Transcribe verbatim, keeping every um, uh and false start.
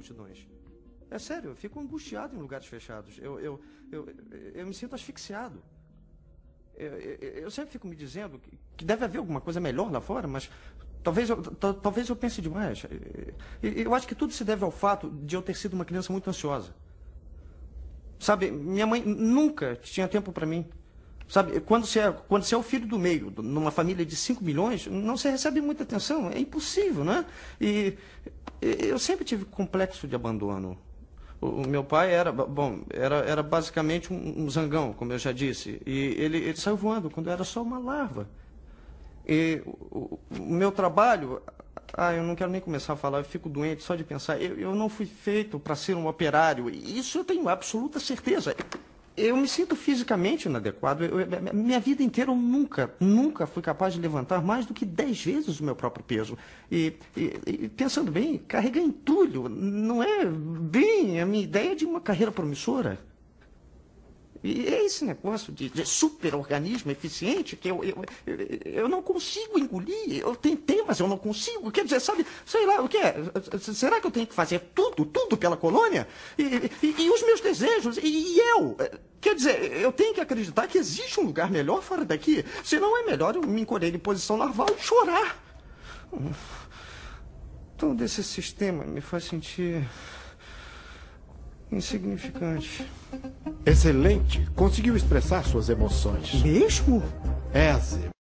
multidões. É sério, eu fico angustiado em lugares fechados. Eu, eu, eu, eu me sinto asfixiado. Eu, eu, eu sempre fico me dizendo que, que deve haver alguma coisa melhor lá fora, mas talvez eu, talvez eu pense demais. Eu acho que tudo se deve ao fato de eu ter sido uma criança muito ansiosa. Sabe, minha mãe nunca tinha tempo para mim. Sabe, quando você, é, quando você é o filho do meio, numa família de cinco milhões, não se recebe muita atenção. É impossível, né? E eu sempre tive complexo de abandono. O, o meu pai era, bom, era, era basicamente um, um zangão, como eu já disse. E ele, ele saiu voando quando eu era só uma larva. E o, o meu trabalho... Ah, eu não quero nem começar a falar, eu fico doente só de pensar. Eu, eu não fui feito para ser um operário. Isso eu tenho absoluta certeza. Eu me sinto fisicamente inadequado. Eu, eu, minha vida inteira eu nunca, nunca fui capaz de levantar mais do que dez vezes o meu próprio peso. E, e, e pensando bem, carregar entulho não é bem a minha ideia de uma carreira promissora. E é esse negócio de, de super-organismo eficiente que eu, eu, eu, eu não consigo engolir. Eu tentei, mas eu não consigo. Quer dizer, sabe, sei lá, o que é? Será que eu tenho que fazer tudo, tudo pela colônia? E, e, e os meus desejos? E, e eu? Quer dizer, eu tenho que acreditar que existe um lugar melhor fora daqui. Senão é melhor eu me encolher em posição larval e chorar. Todo esse sistema me faz sentir... insignificante. Excelente. Conseguiu expressar suas emoções. Mesmo? É, Zé.